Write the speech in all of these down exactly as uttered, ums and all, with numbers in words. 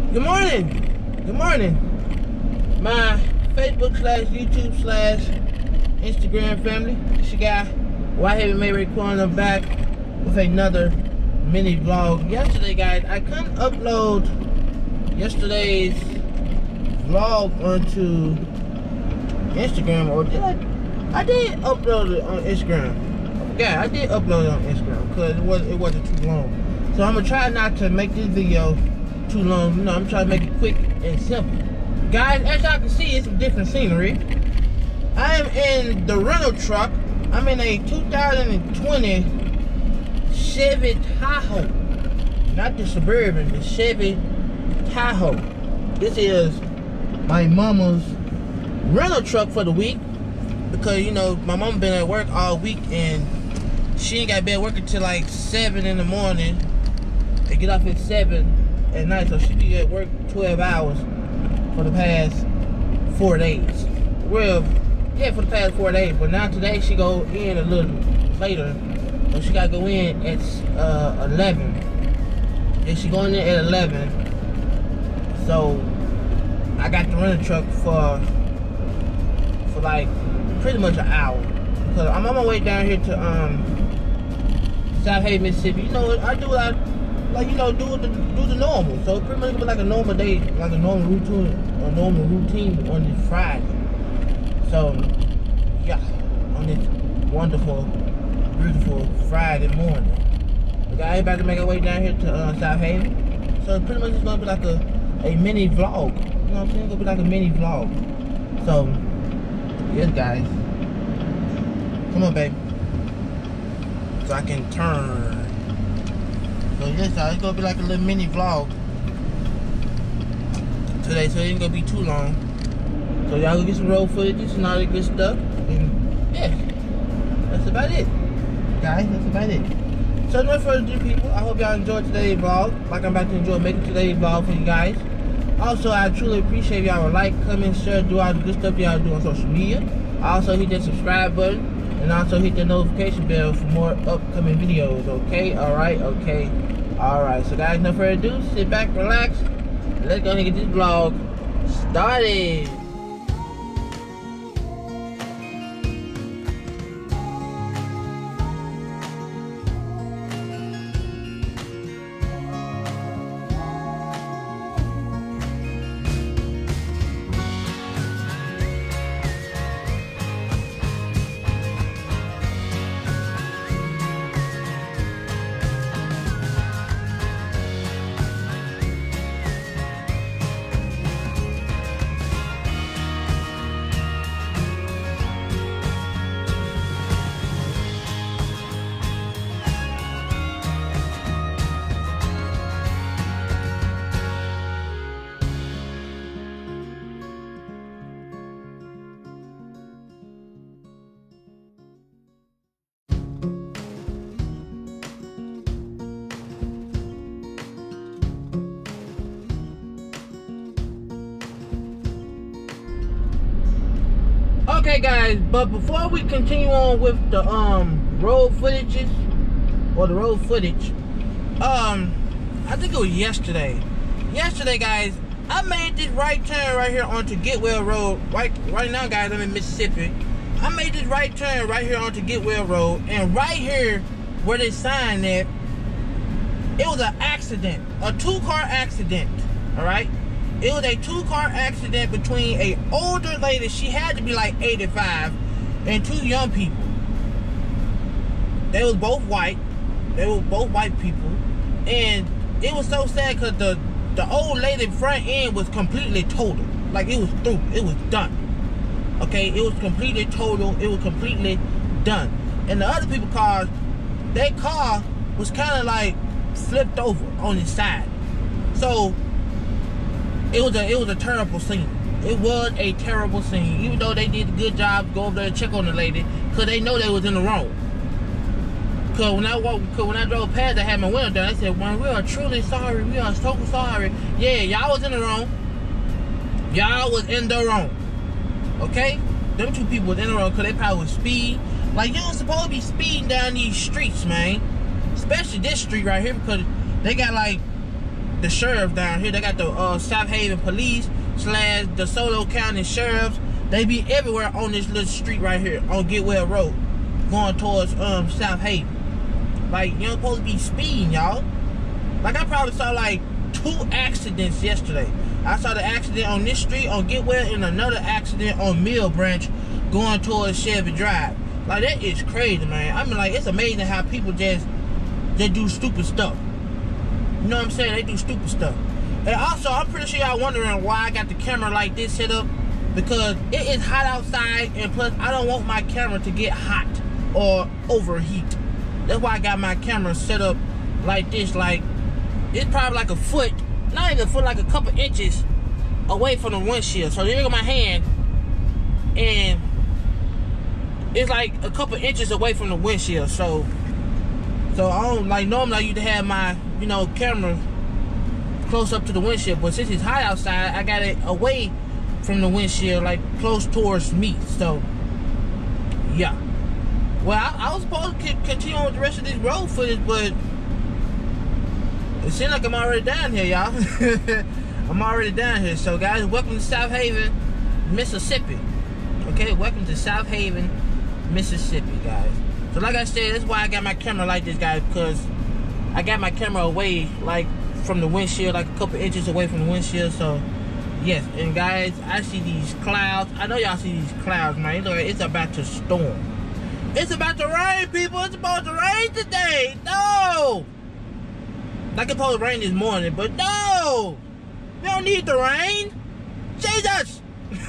Good morning. Good morning. My Facebook slash YouTube slash Instagram family. It's your guy, Whitehead Mayray Corner, back with another mini vlog. Yesterday, guys, I couldn't upload yesterday's vlog onto Instagram, or did I? I did upload it on Instagram. Yeah, I did upload it on Instagram because it was it wasn't too long. So I'm gonna try not to make this video too long. You know, I'm trying to make it quick and simple. Guys, as y'all can see, it's some different scenery. I am in the rental truck. I'm in a two thousand twenty Chevy Tahoe. Not the Suburban, the Chevy Tahoe. This is my mama's rental truck for the week. Because, you know, my mama been at work all week and she ain't got to be at work until like seven in the morning. They get off at seven at night, so she be at work twelve hours for the past four days. Well, yeah, for the past four days. But now today she go in a little later, so she gotta go in at uh, eleven. And she going in at eleven. So I got the rental truck for for like pretty much an hour. Because I'm on my way down here to um South Haven, Mississippi. You know, I do what I like, you know, do the do the normal. So it pretty much be like a normal day, like a normal routine, a normal routine on this Friday. So yeah, on this wonderful, beautiful Friday morning. We got everybody to make our way down here to uh, South Haven. So it pretty much it's gonna be like a, a mini vlog. You know what I'm saying? It's gonna be like a mini vlog. So yes, guys. Come on, babe. So I can turn. So yes, y'all, it's gonna be like a little mini vlog today, so it ain't gonna be too long. So y'all gonna get some road footage and all that good stuff. And yeah, that's about it, guys. That's about it. So no further ado, people. I hope y'all enjoyed today's vlog, like I'm about to enjoy making today's vlog for you guys. Also, I truly appreciate y'all would like, comment, share, do all the good stuff y'all do on social media. Also, hit that subscribe button, and also hit the notification bell for more upcoming videos. Okay, all right, okay, all right. So, guys, no further ado, sit back, relax, and let's go ahead and get this vlog started. Okay, guys, but before we continue on with the um road footages or the road footage, um, I think it was yesterday. Yesterday, guys, I made this right turn right here onto Getwell Road. Right, right now, guys, I'm in Mississippi. I made this right turn right here onto Getwell Road, and right here where they sign at, it was an accident, a two-car accident. All right. It was a two-car accident between a older lady, she had to be like eighty-five, and two young people. They was both white. They were both white people. And it was so sad because the, the old lady front end was completely total. Like, it was through. It was done. Okay? It was completely total. It was completely done. And the other people's cars, their car was kind of like flipped over on its side. So It was a it was a terrible scene. It was a terrible scene. Even though they did a good job, go over there and check on the lady, cause they know they was in the wrong. Cause when I walked, cause when I drove past, I had my window down. I said, "Well, we are truly sorry. We are so sorry. Yeah, y'all was in the wrong. Y'all was in the wrong. Okay, them two people was in the wrong, cause they probably was speed. Like, you don't supposed to be speeding down these streets, man. Especially this street right here, because they got like the sheriff down here. They got the uh, South Haven Police slash the DeSoto County Sheriffs. They be everywhere on this little street right here on Getwell Road, going towards um South Haven. Like, you don't supposed to be speeding, y'all. Like, I probably saw like two accidents yesterday. I saw the accident on this street on Getwell and another accident on Mill Branch going towards Chevy Drive. Like, that is crazy, man. I mean, like, it's amazing how people just they do stupid stuff. You know what I'm saying? They do stupid stuff. And also, I'm pretty sure y'all wondering why I got the camera like this set up. Because it is hot outside, and plus I don't want my camera to get hot or overheat. That's why I got my camera set up like this. Like, it's probably like a foot, not even a foot, like a couple inches away from the windshield. So there go my hand, and it's like a couple inches away from the windshield. So, so I don't like normally I used to have my, you know, camera close up to the windshield, but since it's hot outside, I got it away from the windshield, like close towards me. So yeah, well, I, I was supposed to continue on with the rest of this road footage, but it seems like I'm already down here, y'all. I'm already down here. So guys, welcome to South Haven, Mississippi. Okay, welcome to South Haven, Mississippi, guys. So like I said, that's why I got my camera like this, guys, because I got my camera away like from the windshield, like a couple inches away from the windshield. So yes, and guys, I see these clouds. I know y'all see these clouds, man. Look, it's about to storm. It's about to rain, people. It's about to rain today. No! Like it's supposed to rain this morning, but no! We don't need the rain. Jesus!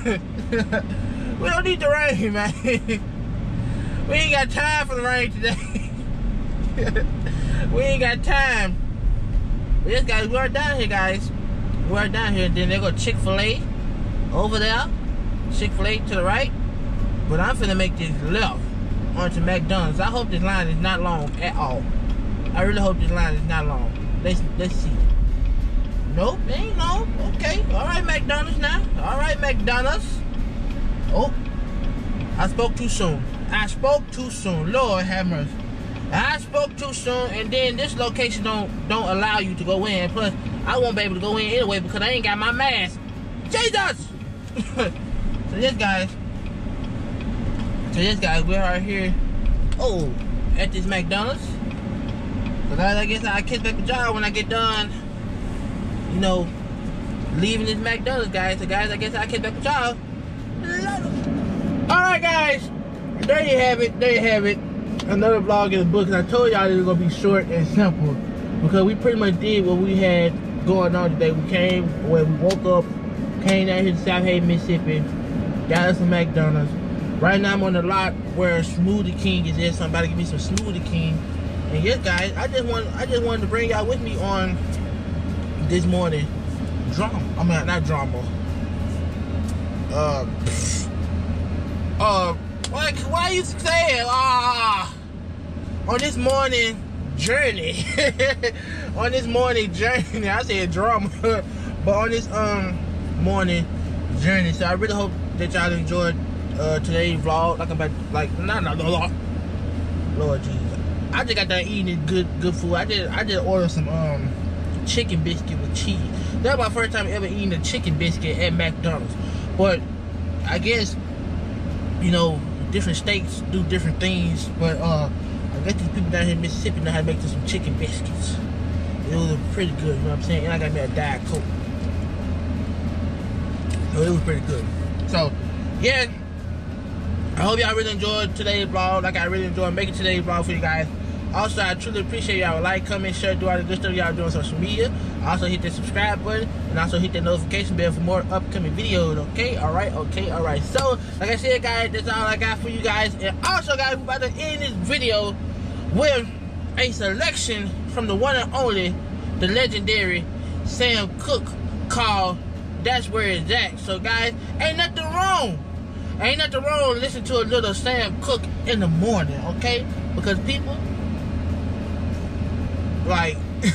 We don't need the rain, man. We ain't got time for the rain today. We ain't got time. But yes, guys, we are down here, guys. We are down here. Then they go Chick-fil-A over there. Chick-fil-A to the right. But I'm finna make this left onto McDonald's. I hope this line is not long at all. I really hope this line is not long. Let's let's see. Nope, it ain't long. Okay. Alright, McDonald's now. Alright, McDonald's. Oh. I spoke too soon. I spoke too soon. Lord have mercy. I spoke too soon, and then this location don't don't allow you to go in. Plus, I won't be able to go in anyway because I ain't got my mask. Jesus! So yes, guys. So yes, guys, we're right here. Oh, at this McDonald's. So guys, I guess I catch back the job when I get done. You know, leaving this McDonald's, guys. So guys, I guess I catch back the job. All right, guys. There you have it. There you have it. Another vlog in the book. I told y'all it was gonna be short and simple because we pretty much did what we had going on today. We came when we woke up, came down here to South Haven, Mississippi, got us some McDonald's. Right now I'm on the lot where Smoothie King is there. Somebody give me some Smoothie King. And yes, guys, I just want I just wanted to bring y'all with me on this morning drama. I mean, not drama. Uh, uh, why why you saying ah? On this morning journey, on this morning journey, I said drama, but on this um morning journey. So I really hope that y'all enjoyed uh, today's vlog. Like about like not not Lord, Lord Jesus. I just got done eating this good good food. I did I did order some um chicken biscuit with cheese. That was my first time ever eating a chicken biscuit at McDonald's. But I guess, you know, different states do different things. But uh. I guess these people down here in Mississippi know how to make some chicken biscuits. It was pretty good, you know what I'm saying? And I got me a Diet Coke. So it was pretty good. So, yeah. I hope y'all really enjoyed today's vlog. Like I really enjoyed making today's vlog for you guys. Also, I truly appreciate y'all like, comment, share, do all the good stuff y'all do on social media. Also, hit the subscribe button and also hit the notification bell for more upcoming videos. Okay, all right, okay, all right. So, like I said, guys, that's all I got for you guys. And also, guys, we're about to end this video with a selection from the one and only, the legendary Sam Cooke, called That's Where It's At. So, guys, ain't nothing wrong. Ain't nothing wrong to listen to a little Sam Cooke in the morning, okay? Because people, like,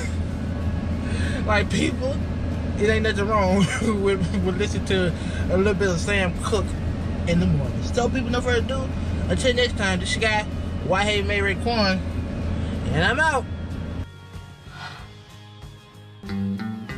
like people, it ain't nothing wrong with, with listening to a little bit of Sam Cooke in the morning. So people, no further ado, until next time, this your guy, Whitehaven May Raekwon, and I'm out.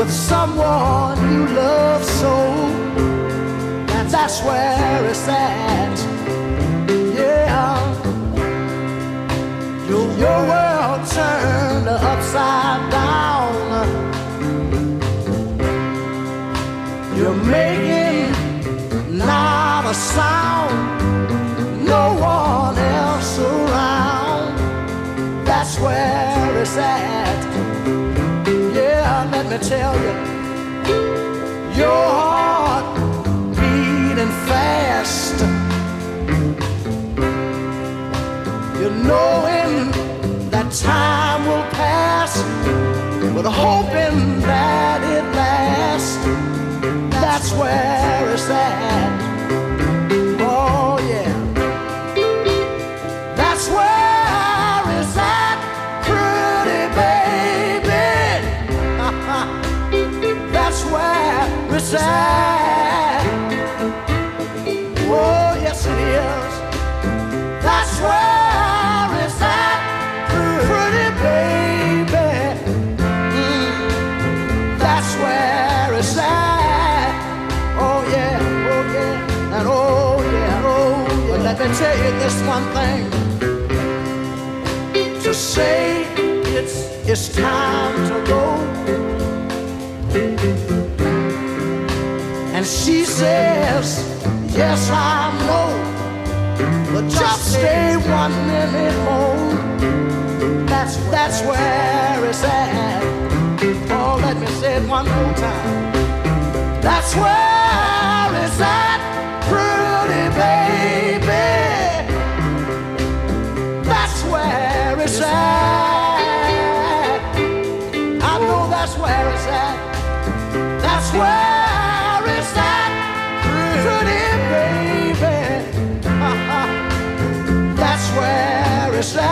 with someone you love so. That's where it's at. Yeah. Your, your world turned upside down. You're making not a sound, no one else around. That's where it's at. Yeah, let me tell you, your heart beating fast. You're knowing that time will pass, but hoping that it lasts. That's where it's at. Oh yeah, that's where it's at, pretty baby. That's where it's at. Oh yes it is. That's where it's at, pretty baby. Mm. That's where it's at. Oh yeah, oh yeah, and oh yeah, oh yeah. But let me tell you this one thing. To say it's it's time to go, and she says, yes I know, but just stay one minute more. That's that's where it's at. Oh, let me say it one more time. That's where it's at, pretty baby. That's where it's at. I know that's where it's at. That's where it's at, pretty baby. That's where it's at.